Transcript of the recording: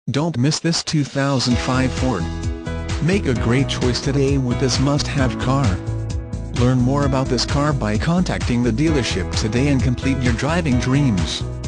Don't miss this 2005 Ford. Make a great choice today with this must-have car. Learn more about this car by contacting the dealership today and complete your driving dreams.